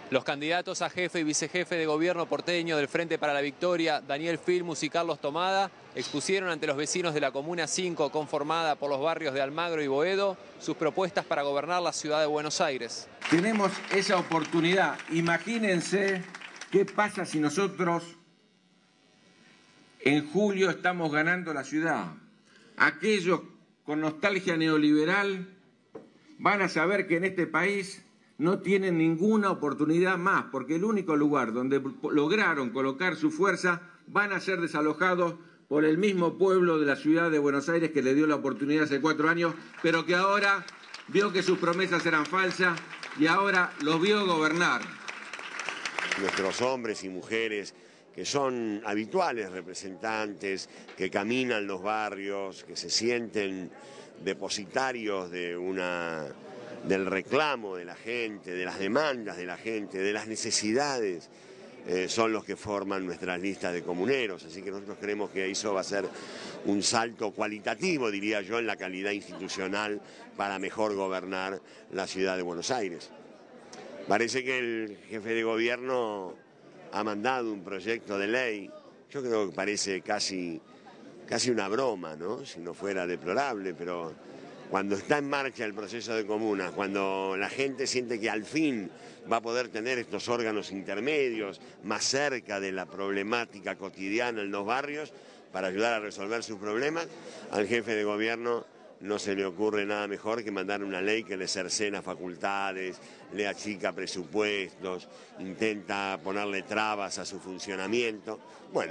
Los candidatos a jefe y vicejefe de gobierno porteño del Frente para la Victoria, Daniel Filmus y Carlos Tomada, expusieron ante los vecinos de la Comuna 5, conformada por los barrios de Almagro y Boedo, sus propuestas para gobernar la ciudad de Buenos Aires. Tenemos esa oportunidad. Imagínense qué pasa si nosotros en julio estamos ganando la ciudad. Aquellos con nostalgia neoliberal van a saber que en este país no tienen ninguna oportunidad más, porque el único lugar donde lograron colocar su fuerza van a ser desalojados por el mismo pueblo de la ciudad de Buenos Aires que le dio la oportunidad hace 4 años, pero que ahora vio que sus promesas eran falsas y ahora los vio gobernar. Nuestros hombres y mujeres que son habituales representantes, que caminan los barrios, que se sienten depositarios del reclamo de la gente, de las demandas de la gente, de las necesidades, son los que forman nuestras listas de comuneros. Así que nosotros creemos que eso va a ser un salto cualitativo, diría yo, en la calidad institucional para mejor gobernar la ciudad de Buenos Aires. Parece que el jefe de gobierno ha mandado un proyecto de ley, yo creo que parece casi una broma, ¿no? Si no fuera deplorable, pero cuando está en marcha el proceso de comunas, cuando la gente siente que al fin va a poder tener estos órganos intermedios más cerca de la problemática cotidiana en los barrios para ayudar a resolver sus problemas, al jefe de gobierno no se le ocurre nada mejor que mandar una ley que le cercena facultades, le achica presupuestos, intenta ponerle trabas a su funcionamiento. Bueno,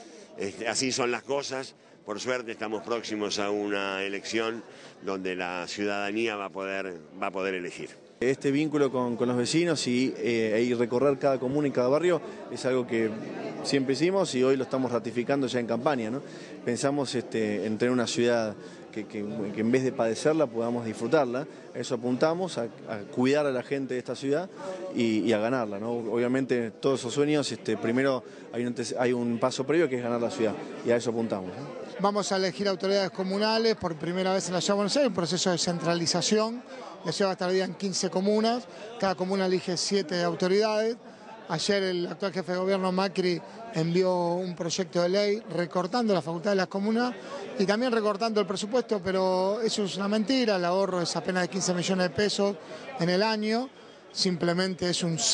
así son las cosas. Por suerte estamos próximos a una elección donde la ciudadanía va a poder elegir. Este vínculo con los vecinos y recorrer cada comuna y cada barrio es algo que siempre hicimos y hoy lo estamos ratificando ya en campaña, ¿no? Pensamos en tener una ciudad que en vez de padecerla podamos disfrutarla. A eso apuntamos, a cuidar a la gente de esta ciudad y a ganarla, ¿no? Obviamente todos esos sueños, primero hay un paso previo que es ganar la ciudad y a eso apuntamos, ¿no? Vamos a elegir autoridades comunales por primera vez en la ciudad de Buenos Aires, un proceso de centralización. La ciudad va a estar dividida en 15 comunas, cada comuna elige 7 autoridades. Ayer el actual jefe de gobierno Macri envió un proyecto de ley recortando la facultad de las comunas y también recortando el presupuesto, pero eso es una mentira, el ahorro es apenas de 15 millones de pesos en el año, simplemente es un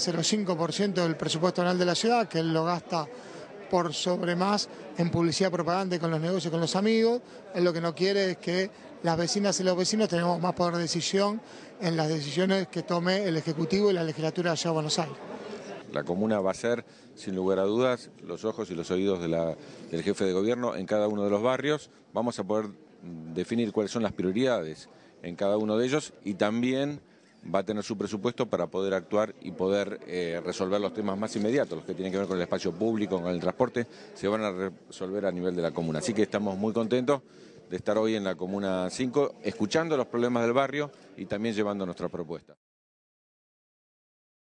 0,05% del presupuesto anual de la ciudad, que él lo gasta por sobre más en publicidad, propaganda y con los negocios, con los amigos. Él lo que no quiere es que las vecinas y los vecinos tengamos más poder de decisión en las decisiones que tome el Ejecutivo y la legislatura de la Ciudad de Buenos Aires. La comuna va a ser, sin lugar a dudas, los ojos y los oídos del jefe de gobierno en cada uno de los barrios. Vamos a poder definir cuáles son las prioridades en cada uno de ellos y también va a tener su presupuesto para poder actuar y poder resolver los temas más inmediatos, los que tienen que ver con el espacio público, con el transporte, se van a resolver a nivel de la comuna. Así que estamos muy contentos de estar hoy en la Comuna 5, escuchando los problemas del barrio y también llevando nuestra propuesta.